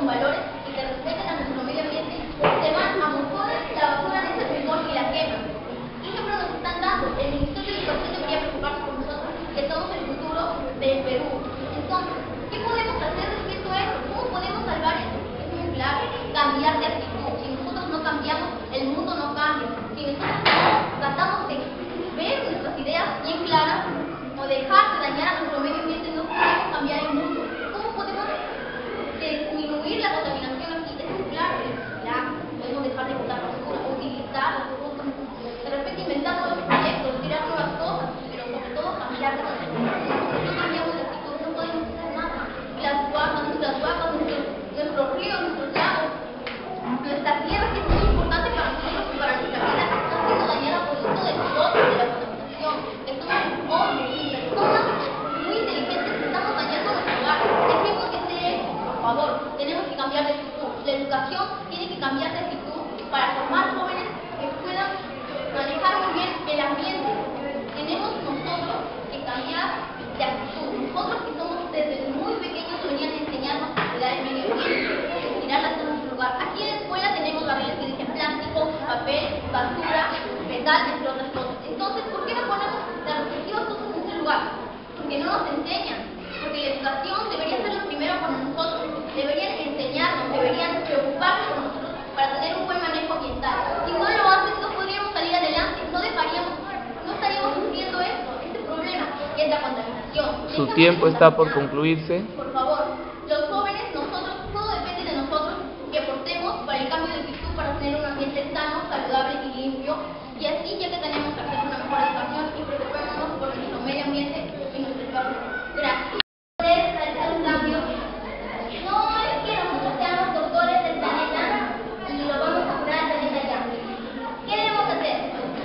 valores y que respeten a nuestro medio ambiente, se van a montones la basura de ese frijol y la queman. ¿Qué ejemplo nos están dando? El Ministerio de Educación debería preocuparse por nosotros, que somos el futuro del Perú. Entonces, ¿qué podemos hacer respecto a esto? ¿Cómo podemos salvar esto? Es muy claro, cambiar de actitud. Si nosotros no cambiamos, el mundo no cambia. Si nosotros no tratamos de ver nuestras ideas bien claras o dejar de dañar a nuestro medio ambiente, no podemos cambiar el mundo. ¿Cómo podemos disminuir la contaminación aquí? Es muy claro, podemos dejar de botar basura, utilizar de repente inventar nuevos proyectos, tirar nuevas cosas, pero sobre todo cambiar de actitud. Si no cambiamos de actitud, no podemos hacer nada. Nuestras vacas, nuestros ríos, nuestros lagos, nuestra tierra, que es muy importante para nosotros y para nuestra vida, está siendo dañada producto de nosotros, de la contaminación, que somos hombres y personas muy inteligentes que estamos dañando nuestro hogar. Dejemos que sea eso, por favor. Tenemos que cambiar de actitud. La educación tiene que cambiar de actitud para formar jóvenes que puedan manejar muy bien el ambiente. Tenemos nosotros que cambiar de actitud. Nosotros que somos desde muy pequeños deberían enseñarnos a cuidar el medio ambiente, tirarlas en nuestro lugar. Aquí en la escuela tenemos barriles que dicen plástico, papel, basura, metal, entre otras cosas. Entonces, ¿por qué no ponemos las respectivas cosas en ese lugar? Porque no nos enseñan. Porque la educación debería ser lo primero con nosotros. Deberían enseñarnos, deberían preocuparse por nosotros para tener un buen manejo ambiental. Si no lo hacen, no podríamos salir adelante, no estaríamos sufriendo este problema, que es la contaminación. Su tiempo está por concluirse. Por favor, los jóvenes, nosotros, todo depende de nosotros que aportemos para el cambio de actitud, para tener un ambiente sano, saludable y limpio. Y así, ya que tenemos que hacer una mejor educación y preocuparnos por nuestro medio ambiente y nuestro espacio. Gracias. Realizar un cambio. No es que nosotros seamos doctores del planeta y lo vamos a curar al planeta ya. ¿Qué debemos hacer?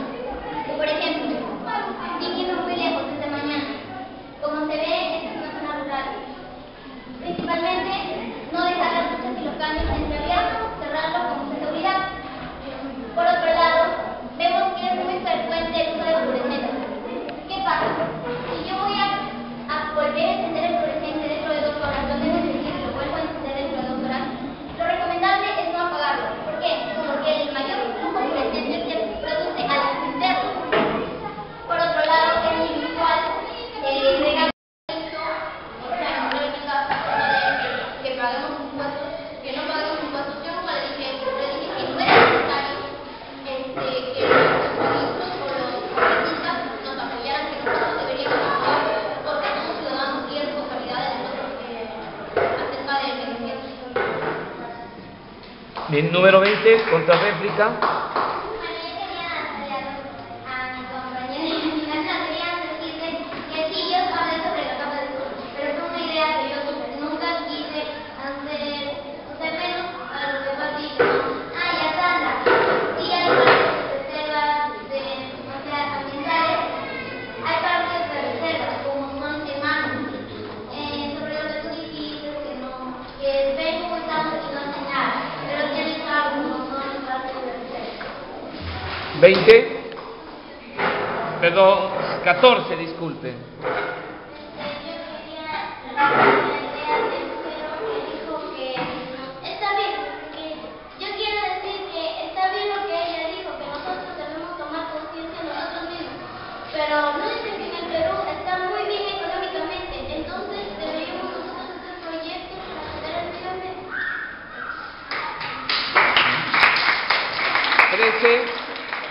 Por ejemplo, sin irnos muy lejos desde mañana. Como se ve, esta es una zona rural. Principalmente, no dejar las duchas y los caños entreabiertos, cerrarlos con mucha seguridad. Por otro lado, vemos que es muy frecuente el uso de fluorescentes. ¿Qué pasa? Si yo voy a volver a encender el fluorescente dentro de 2 horas, lo tengo que decir, lo vuelvo a encender dentro de 2 horas, lo recomendable es no apagarlo. ¿Por qué? Porque el mayor flujo fluorescente se produce al encenderlo. Por otro lado, es inusual regar que paguemos impuestos, que no paguemos impuestos. Yo nunca le dije eso, le dije que no era necesario que los ministros o los congresistas nos apoyaran, que nosotros deberíamos actuar porque somos ciudadanos y es responsabilidad de nosotros acerca del medio ambiente. Bien, número 20, contrarréplica. Perdón, 14, disculpe. Pero no dicen que en el Perú está muy bien económicamente, entonces deberíamos nosotros hacer proyectos para ayudar al medio ambiente. 13.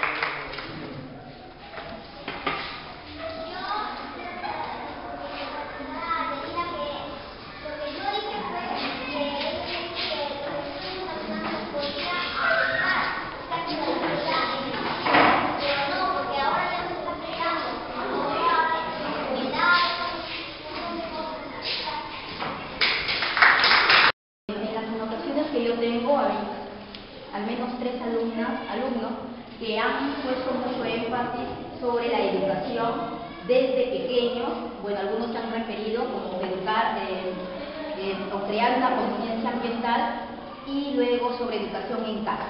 Que yo tengo al menos 3 alumnos que han puesto mucho énfasis sobre la educación desde pequeños. Bueno, algunos se han referido como educar o crear una conciencia ambiental y luego sobre educación en casa.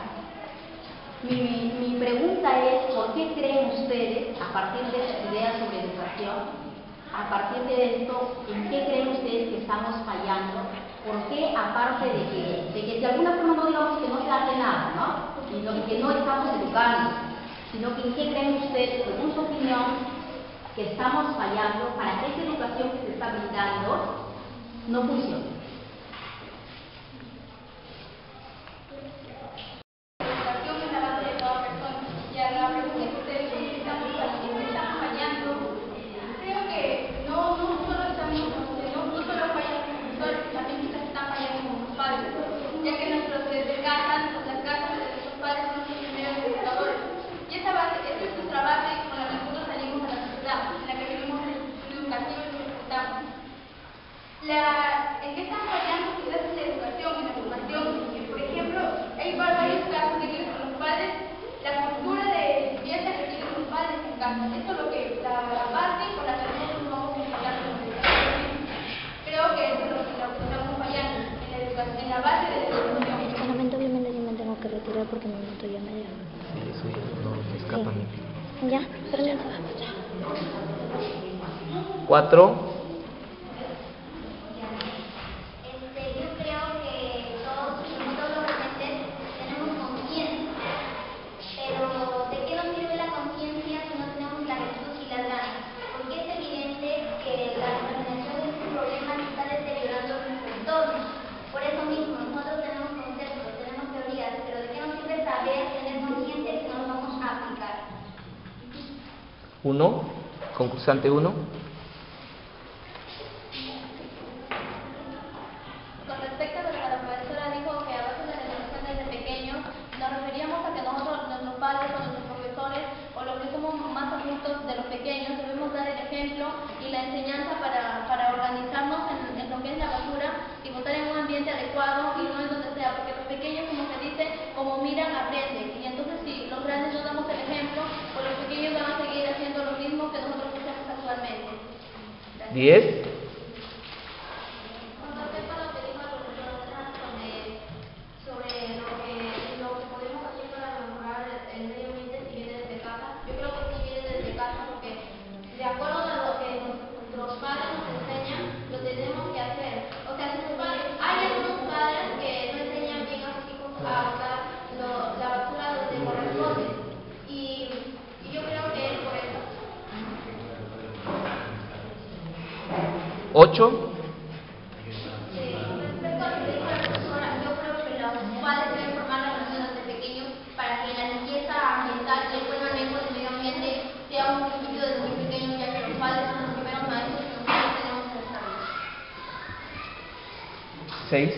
Mi pregunta es, ¿por qué creen ustedes, a partir de esta idea sobre educación, a partir de esto, en qué creen ustedes que estamos fallando? ¿Por qué, aparte de de alguna forma no digamos que no se hace nada, ¿no? Y que no estamos educando, sino que en qué creen ustedes, según su opinión, que estamos fallando para que esa educación que se está brindando no funcione. Ya que nuestros desde casa, las casas de nuestros padres son los primeros educadores. Y esta es nuestra base con la que nosotros salimos a la sociedad, en la que vivimos el educativo y lo respetamos. ¿En qué están fallando quizás en la educación, en la formación? Por ejemplo, hay varios casos de que los padres, la cultura de limpieza que tienen los padres en casa. Esto es lo que la base con la que nosotros vamos a enseñar a los educadores. Creo que eso es lo que estamos fallando en la base de la educación. Lamentablemente yo me tengo que retirar porque mi moto ya me deja. Sí, no me escapa ni. Ya, pero ya nos vamos ya. 4. Yo creo que todos los docentes tenemos conciencia, pero ¿de qué nos sirve la conciencia si no tenemos la virtud y las ganas? Porque es evidente que la contaminación de este problema está deteriorando nuestro entorno. Por eso mismo, nosotros tenemos conceptos, tenemos teorías, pero ¿de qué nos sirve saber, tener conciencia si no lo vamos a aplicar? 1. Concursante 1. Con respecto a lo que la profesora dijo, que a veces la educación desde pequeños, nos referíamos a que nosotros, nuestros padres o nuestros profesores, o los que somos más adultos de los pequeños, debemos dar el ejemplo y la enseñanza para organizarnos en lo que es la basura y votar en un ambiente adecuado y no en donde sea, porque los pequeños, como se dice, como miran, aprenden. Y entonces si los grandes no damos el ejemplo, pues los pequeños van a seguir haciendo lo mismo que nosotros hacemos actualmente. Gracias. 10. Con respecto a lo que dijo la profesora sobre lo que podemos hacer para mejorar el medio ambiente si viene desde casa, yo creo que sí viene desde casa porque de acuerdo a lo que nuestros padres nos enseñan, lo tenemos que hacer. O sea, hay algunos padres que no enseñan bien a sus hijos a botar la basura donde corresponde y yo creo que es por eso. 8. Respecto a lo que dijo la profesora, yo creo que los padres deben formar a los niños desde pequeños para que la limpieza ambiental y el buen manejo del medio ambiente sea un principio desde muy pequeños, ya que los padres son los primeros maestros que nosotros tenemos en nuestra vida. 6.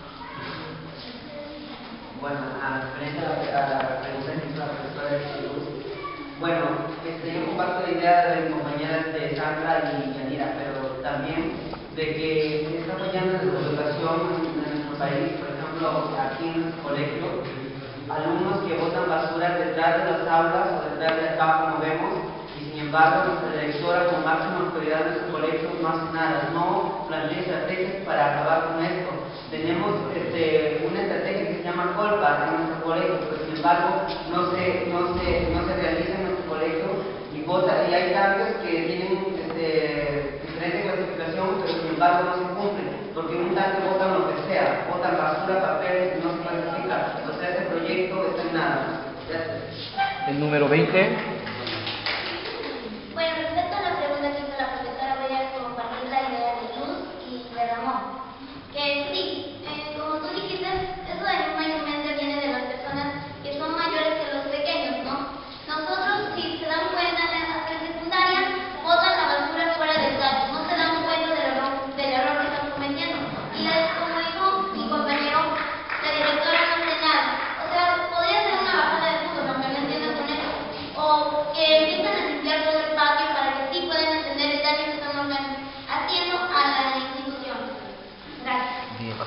Bueno, referente a la pregunta que hizo la profesora de Jesús, bueno, yo comparto la idea de mis compañeras de Sandra y Yanira, pero también de que se está fallando en la educación en nuestro país. Por ejemplo, aquí en nuestro colegio, alumnos que botan basura detrás de las aulas o detrás del campo, como vemos, y sin embargo nuestra directora como máxima autoridad de nuestro colegio no hace nada, no plantea estrategias para acabar con esto. Tenemos una estrategia que se llama Colpa en nuestro colegio, pero sin embargo no se realiza en nuestro colegio y hay cambios que tienen diferente clasificación, pero sin embargo no se cumplen, porque en un tanque botan lo que sea, botan basura, papel, no se clasifica, o sea, este proyecto está en nada. Gracias. El número 20. Bueno, respecto a la pregunta que hizo la profesora, voy a compartir la idea de Luz y de Ramón. Que sí, como tú dijiste, eso de mayormente viene de las personas que son mayores que los pequeños, ¿no? Nosotros, si se dan cuenta, en la secundaria botan la basura fuera del patio, no se dan cuenta del error que están cometiendo. Y como dijo mi compañero, la directora no hace nada. O sea, podría ser una bajada de fútbol, aunque no entiendan con eso. O que empiezan a limpiar todo el patio para que sí puedan entender el daño que estamos haciendo a la institución. Gracias.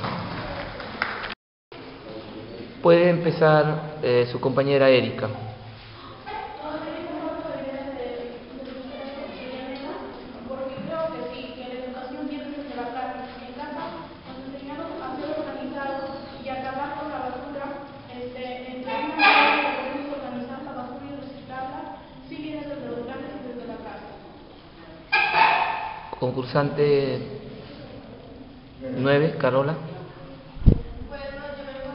Puede empezar su compañera Erika. Porque creo que sí, que la educación viene desde la casa. En casa nos enseñamos a ser organizados y a acabar con la basura. En una manera que podemos organizar la basura y reciclarla, sí viene desde los grandes y desde la casa. Concursante 9, Carola. Pues nos llevemos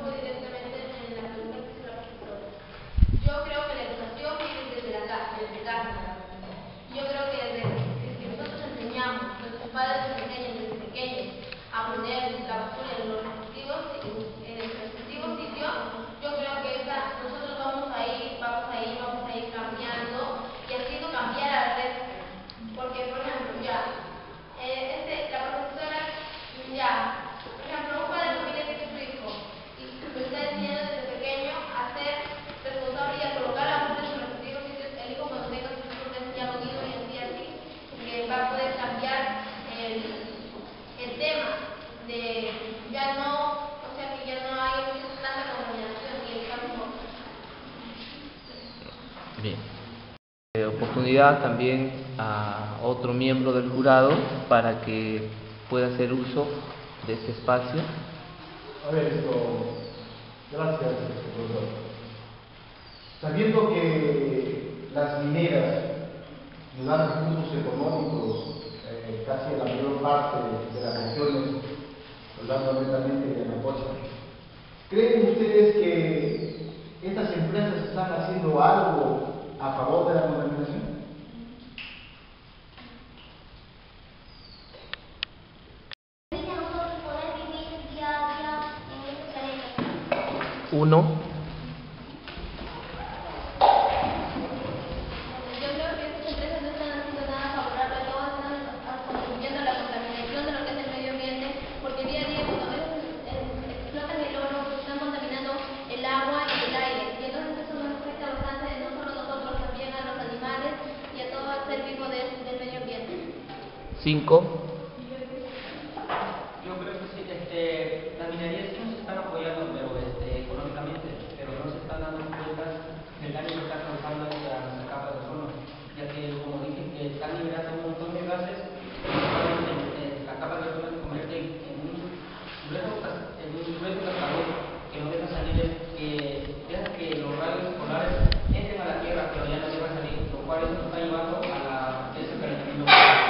Bien. Oportunidad también a otro miembro del jurado para que pueda hacer uso de este espacio. A ver, gracias, profesor. Sabiendo que las mineras nos dan recursos económicos casi a la mayor parte de las regiones, hablando netamente de Anapocha, ¿creen ustedes que estas empresas están haciendo algo a favor de la contaminación? Uno. Yo creo que estas empresas no están haciendo nada favorable, todas están contribuyendo a la contaminación de lo que es el medio ambiente, porque día a día cuando explotan el oro, están contaminando el agua y el aire, y entonces eso nos afecta bastante, no solo a nosotros, también a los animales y a todo el ser vivo del medio ambiente. 5. Yo creo que sí, la minería sí nos están apoyando, pero económicamente, pero no se están dando cuenta del daño que está causando a nuestra capa de ozono, ya que, como dije, que están liberando un montón de gases, la capa de ozono se convierte en un grueso cascabel que no deja salir, que deja que los rayos polares entren a la Tierra, pero ya no deja salir, lo cual eso nos está llevando a ese calentamiento.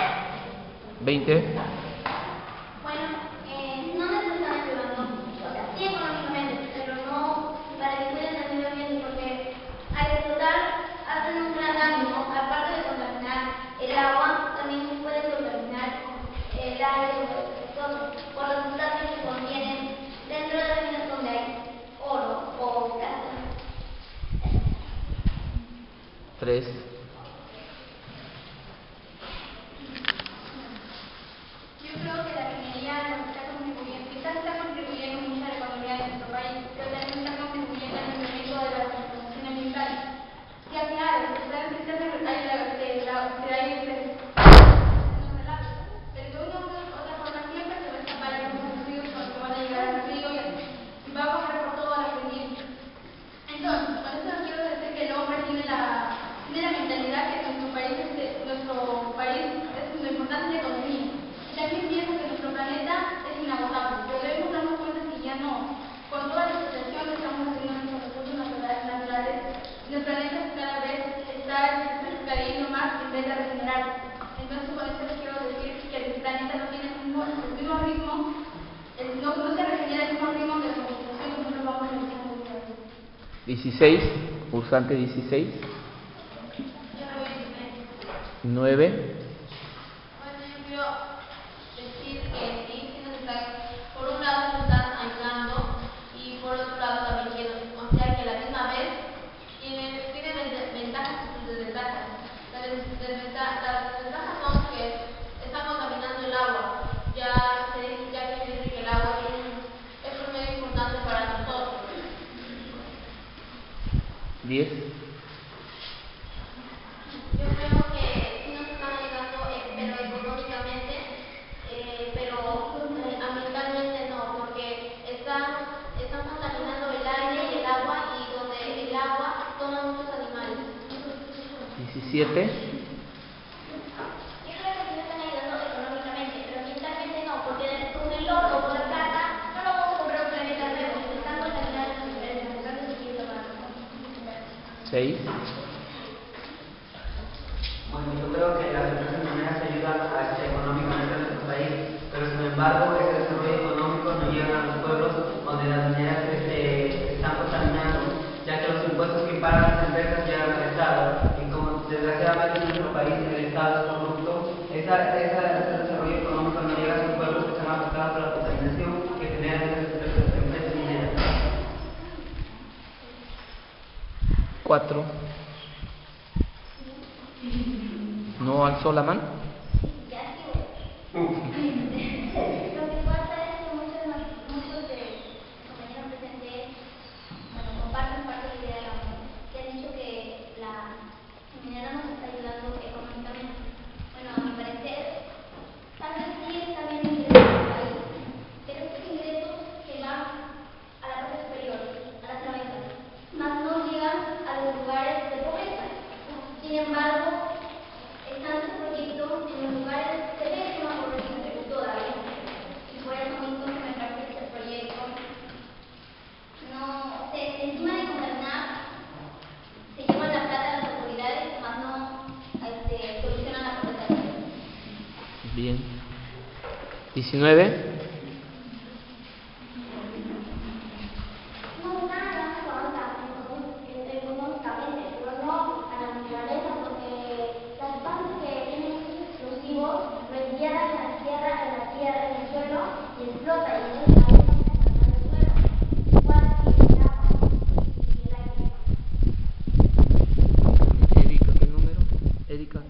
20. Bueno, no necesariamente ayudando, o sea, sí económicamente, pero no para que cuiden el medio ambiente, porque al explotar hacen un gran daño, aparte de contaminar el agua, también puede contaminar el aire, por los sustancias que contienen dentro de las minas donde hay oro o plata. 3. Yo creo que la minería nos está contribuyendo, quizás está contribuyendo mucho a la economía de nuestro país, pero también está contribuyendo al incremento de la contaminación ambiental. Ya claro, sabes que siempre hay pero de una u otra forma siempre se va a escapar a los ríos porque van a llegar al río y va a correr por toda la pendiente. Entonces, con eso no quiero decir que el hombre tiene la mentalidad que nuestro país es lo importante de la economía. También pienso que nuestro planeta es inagotable, pero debemos darnos cuenta que ya no, con toda la explotación que estamos haciendo de nuestros recursos naturales, el planeta cada vez está cayendo más en vez de regenerar. Entonces, con eso les quiero decir que el planeta no tiene el mismo ritmo, no se regenera el mismo ritmo que la conversación que nosotros vamos realizando día a día. 16. Cursante 16. Yo no voy a decir 9. Bueno, yo quiero decir que sí nos están, por un lado nos están ayudando y por otro lado también quiero, o sea que a la misma vez tiene ventajas y desventajas. Las desventajas son que están contaminando el agua, ya que se dice que el agua es un medio importante para nosotros. 10. Yo creo que sí nos están ayudando, pero económicamente, pero ambientalmente no, porque están contaminando el aire y el agua, y donde el agua toman muchos animales. 17. Yo creo que sí nos están ayudando económicamente, pero ambientalmente no, porque con el oro o con la plata no lo vamos a comprar un planeta nuevo, están contaminando los planetas, entonces sí es lo más. 6. Bueno, yo creo que las empresas mineras ayudan económicamente a nuestro país, pero sin embargo ese desarrollo económico no llega a los pueblos donde las mineras están contaminando, ya que los impuestos que pagan las empresas llegan al Estado, y como desgraciadamente en nuestro país el Estado es corrupto, ese desarrollo económico no llega a los pueblos que están afectados por la contaminación que generan esas empresas mineras. 4. ¿No alzó la mano? Ya sí, lo que pasa es que muchos de compañeros presentes, bueno, comparten parte de la idea de la ONU, que han dicho que la minera nos está ayudando económicamente. Bueno, a mi parecer, tal vez sí está bien ingresos en el país, pero estos ingresos se van a la parte superior, a las cabezas, más no llegan a los lugares de pobreza. 19. No, nada económicamente, pero no a la naturaleza, porque las partes que tienen explosivos lo entierran en el suelo y explota, y entonces ahí no se contamina el suelo. Igual que el agua y el aire. Erika, ¿qué número? Erika.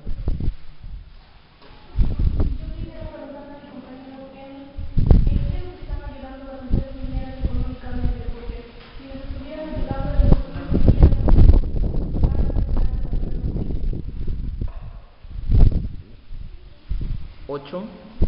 Ocho.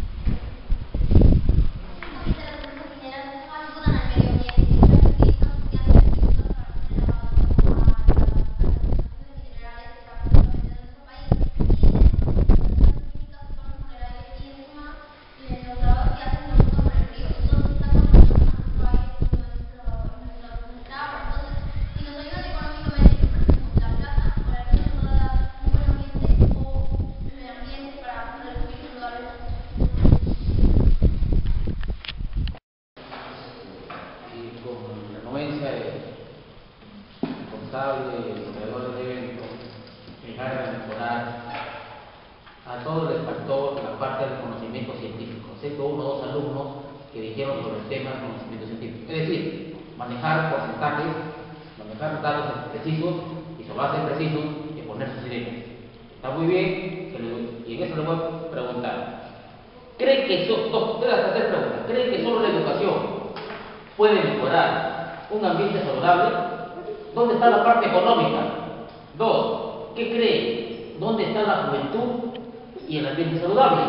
Los creadores deben llegar a mejorar a todo el factor, la parte del conocimiento científico, excepto 1 o 2 alumnos que dijeron sobre el tema del conocimiento científico. Es decir, manejar porcentajes, manejar datos precisos y sobre base precisos y poner sus ideas. Está muy bien, y en eso le voy a preguntar. ¿Cree que solo la educación puede mejorar un ambiente saludable? ¿Dónde está la parte económica? 2. ¿Qué cree? ¿Dónde está la juventud y el ambiente saludable?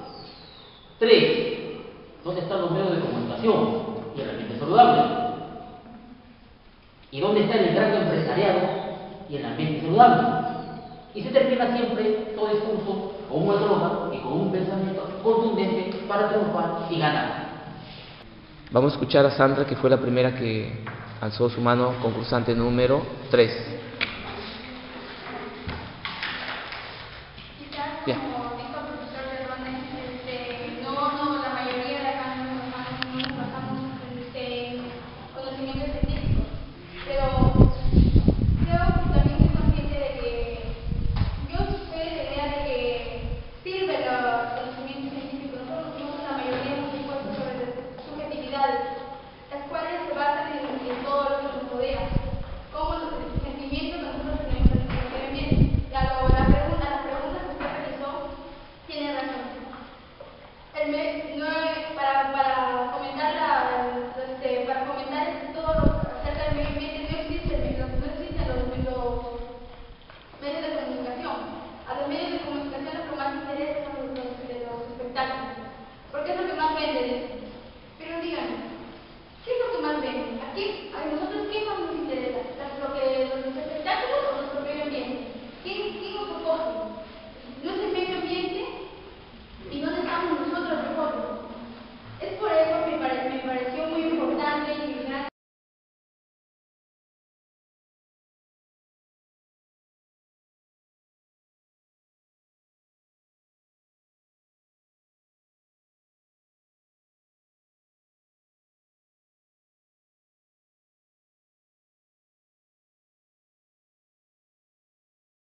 3. ¿Dónde están los medios de comunicación y el ambiente saludable? ¿Y dónde está el gran empresariado y el ambiente saludable? Y se termina siempre todo discurso con un eslogan y con un pensamiento contundente para triunfar y ganar. Vamos a escuchar a Sandra, que fue la primera que alzó su mano, concursante número 3.